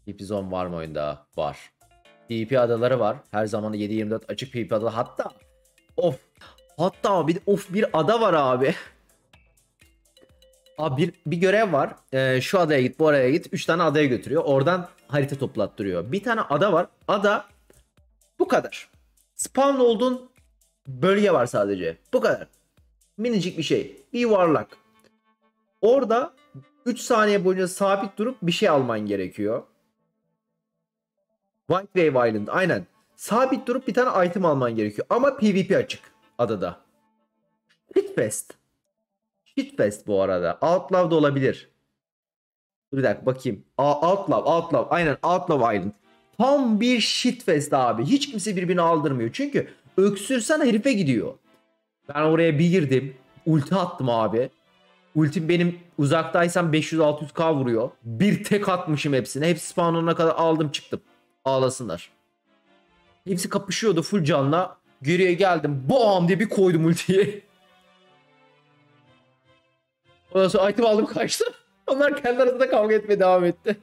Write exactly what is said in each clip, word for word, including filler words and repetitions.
P V P zone var mı oyunda? Var. P V P adaları var. Her zaman yedi yirmi dört açık P V P adaları. Hatta of. Hatta bir of bir ada var abi. Abi bir, bir görev var. Ee, şu adaya git, bu adaya git. Üç tane adaya götürüyor. Oradan harita toplattırıyor. Bir tane ada var. Ada bu kadar. Spawn olduğun bölge var sadece. Bu kadar. Minicik bir şey. Bir yuvarlak. Orada üç saniye boyunca sabit durup bir şey alman gerekiyor. White Wave Island. Aynen. Sabit durup bir tane item alman gerekiyor. Ama P V P açık adada. Shitfest. Shitfest bu arada. Outlaw da olabilir. Bir dakika bakayım. Aa, Outlaw, Outlaw. Aynen Outlaw Island. Tam bir shitfest abi. Hiç kimse birbirini aldırmıyor. Çünkü öksürsen herife gidiyor. Ben oraya bir girdim. Ulti attım abi. Ultim benim uzaktaysam beş yüz altı yüz K vuruyor. Bir tek atmışım hepsine. Hepsi spawnlarına kadar aldım çıktım. Ağlasınlar. Hepsi kapışıyordu full canla. Geriye geldim. Bam diye bir koydum ultiyi. Ondan sonra item aldım kaçtım. Onlar kendi arasında kavga etmeye devam etti.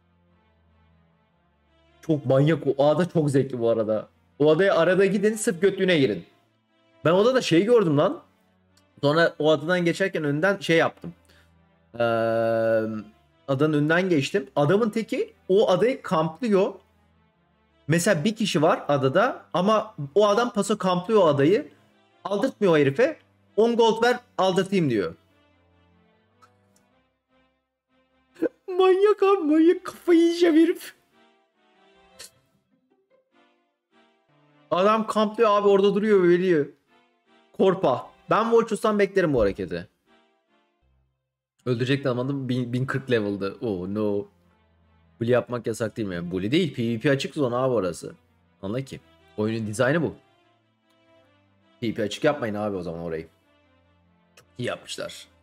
Çok manyak o. O ada çok zevkli bu arada. O adaya arada gidin sırf götlüğüne girin. Ben odada şey gördüm lan. Sonra o adadan geçerken önden şey yaptım. Ee, adanın önünden geçtim. Adamın teki o adayı kamplıyor. Mesela bir kişi var adada ama o adam paso kamplıyor o adayı. Aldırtmıyor o herife. on gold ver aldırtayım diyor. Manyak abi manyak kafayı yiyeceğim herif. Adam kamplıyor abi orada duruyor veriyor. Korpa. Ben Volchos'tan beklerim bu hareketi. Öldürecek de anladım bin kırk level'dı. Oh no. Bully yapmak yasak değil mi? Bully değil. P V P açık zone abi orası. Anla ki. Oyunun dizaynı bu. P V P açık yapmayın abi o zaman orayı. Çok iyi yapmışlar.